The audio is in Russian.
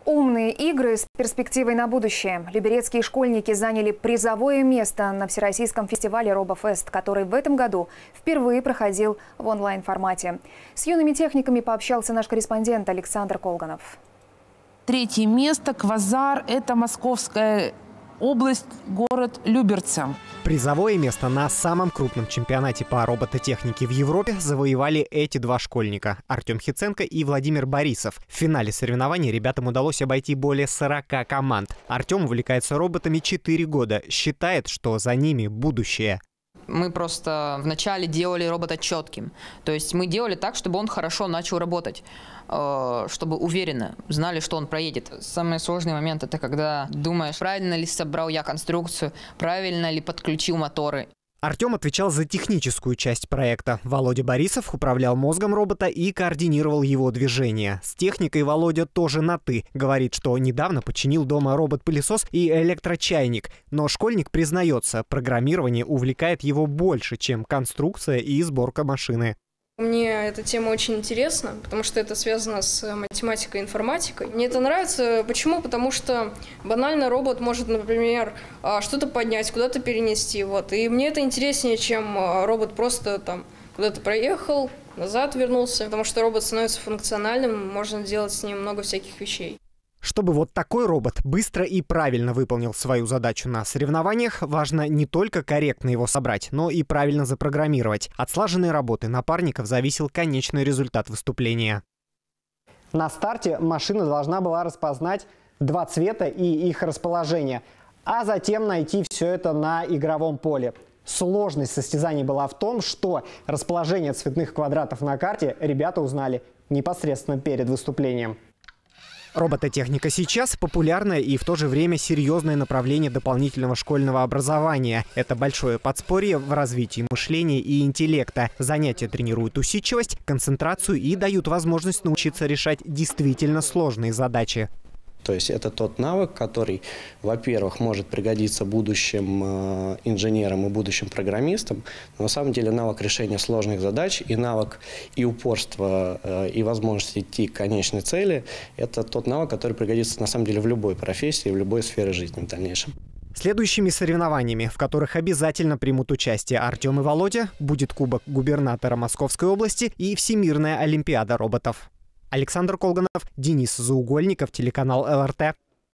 Умные игры с перспективой на будущее. Люберецкие школьники заняли призовое место на Всероссийском фестивале RoboFest, который в этом году впервые проходил в онлайн-формате. С юными техниками пообщался наш корреспондент Александр Колганов. Третье место, Квазар, это Московская область, город Люберцы. Призовое место на самом крупном чемпионате по робототехнике в Европе завоевали эти два школьника – Артем Хиценко и Владимир Борисов. В финале соревнований ребятам удалось обойти более 40 команд. Артем увлекается роботами 4 года, считает, что за ними будущее. Мы просто вначале делали робота четким. То есть мы делали так, чтобы он хорошо начал работать, чтобы уверенно знали, что он проедет. Самый сложный момент – это когда думаешь, правильно ли собрал я конструкцию, правильно ли подключил моторы. Артем отвечал за техническую часть проекта. Володя Борисов управлял мозгом робота и координировал его движения. С техникой Володя тоже на «ты». Говорит, что недавно починил дома робот-пылесос и электрочайник. Но школьник признается, программирование увлекает его больше, чем конструкция и сборка машины. Мне эта тема очень интересна, потому что это связано с математикой и информатикой. Мне это нравится. Почему? Потому что банально робот может, например, что-то поднять, куда-то перенести. И мне это интереснее, чем робот просто там куда-то проехал, назад вернулся. Потому что робот становится функциональным, можно делать с ним много всяких вещей. Чтобы вот такой робот быстро и правильно выполнил свою задачу на соревнованиях, важно не только корректно его собрать, но и правильно запрограммировать. От слаженной работы напарников зависел конечный результат выступления. На старте машина должна была распознать два цвета и их расположение, а затем найти все это на игровом поле. Сложность состязаний была в том, что расположение цветных квадратов на карте ребята узнали непосредственно перед выступлением. Робототехника сейчас популярное и в то же время серьезное направление дополнительного школьного образования. Это большое подспорье в развитии мышления и интеллекта. Занятия тренируют усидчивость, концентрацию и дают возможность научиться решать действительно сложные задачи. То есть это тот навык, который, во-первых, может пригодиться будущим инженерам и будущим программистам, но на самом деле навык решения сложных задач и навык и упорства, и возможность идти к конечной цели – это тот навык, который пригодится на самом деле в любой профессии, в любой сфере жизни в дальнейшем. Следующими соревнованиями, в которых обязательно примут участие Артем и Володя, будет Кубок губернатора Московской области и Всемирная олимпиада роботов. Александр Колганов, Денис Заугольников, телеканал ЛРТ.